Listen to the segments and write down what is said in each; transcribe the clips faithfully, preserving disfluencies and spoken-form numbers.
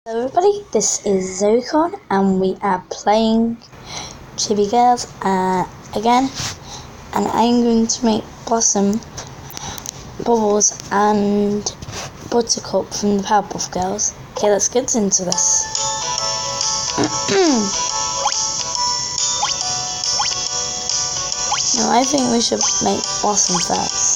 Hello everybody, this is Zoecon and we are playing Chibi Girls uh, again, and I'm going to make Blossom, Bubbles and Buttercup from the Powerpuff Girls. Okay, let's get into this. Now I think we should make Blossom first.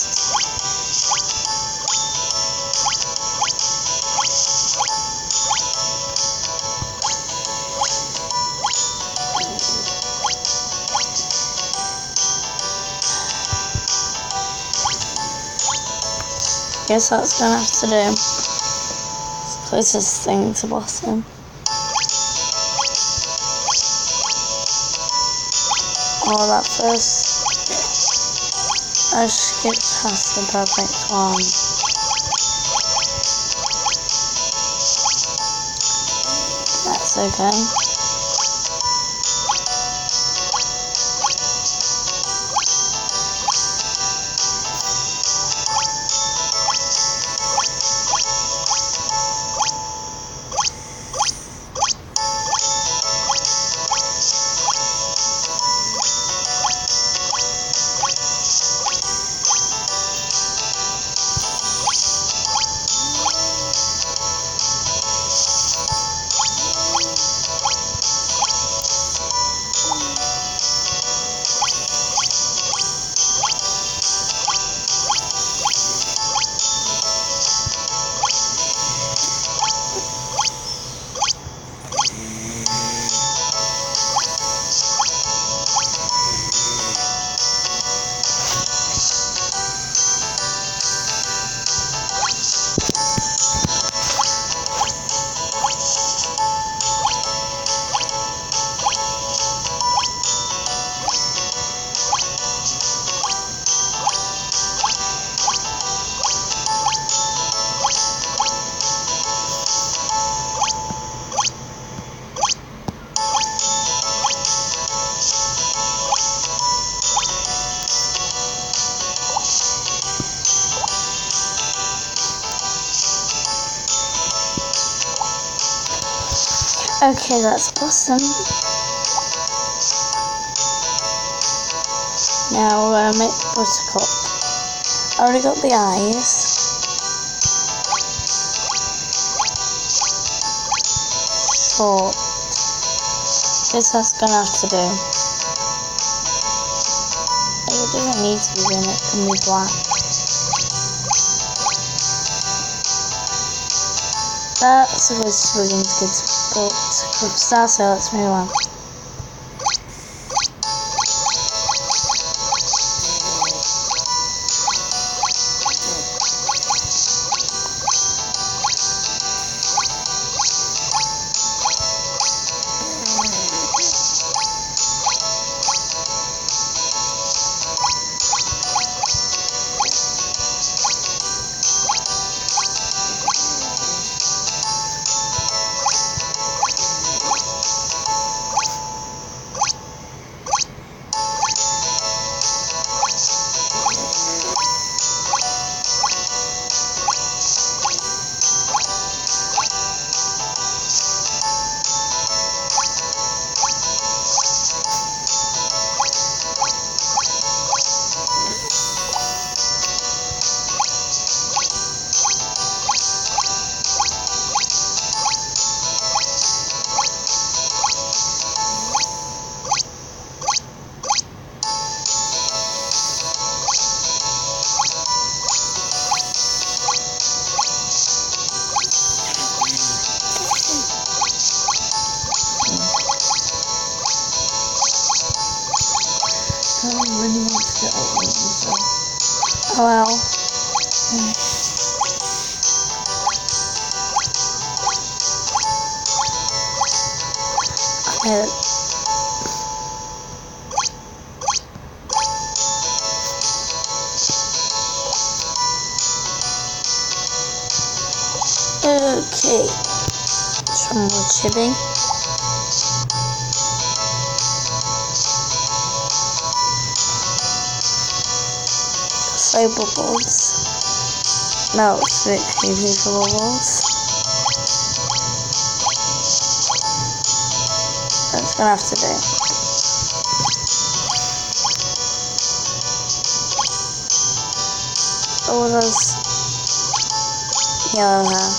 Guess that's gonna have to do. It's the closest thing to Blossom. Oh, that first. I skipped past the perfect one. That's okay. Okay, that's Blossom. Now we're gonna make Buttercup. I already got the eyes. Short. Guess that's gonna have to do. It doesn't need to be green, it can be black. That's a good swinging to get to start, so let's move on. Oh well. Uh, okay. Some more chipping. So Bubbles. No, it's literally Bubbles. it's gonna have to do. Oh, there's yellow hair.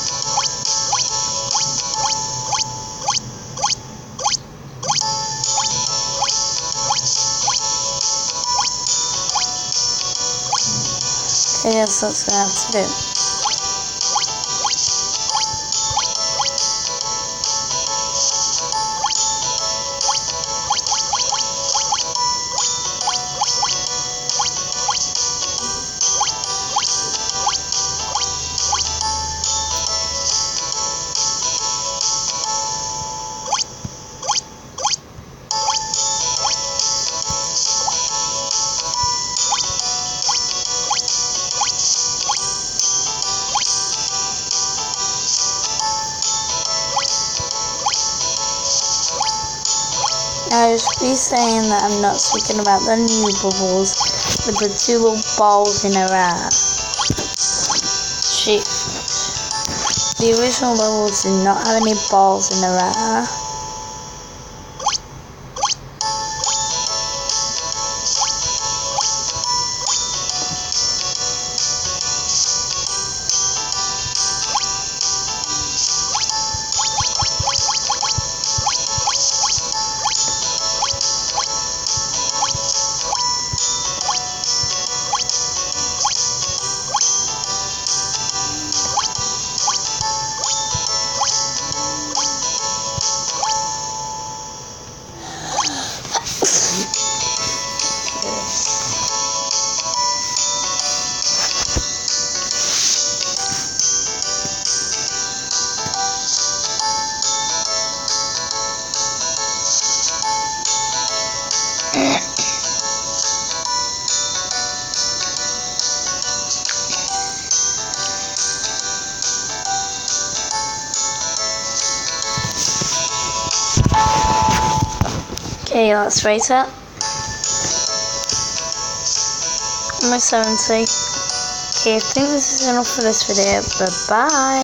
I guess that's gonna have to do. I was be saying that I'm not speaking about the new bubbles with the two little balls in her hair. She, the original bubbles did not have any balls in her hair. Okay, let's rate it. Almost seventy. Okay, I think this is enough for this video. Bye bye.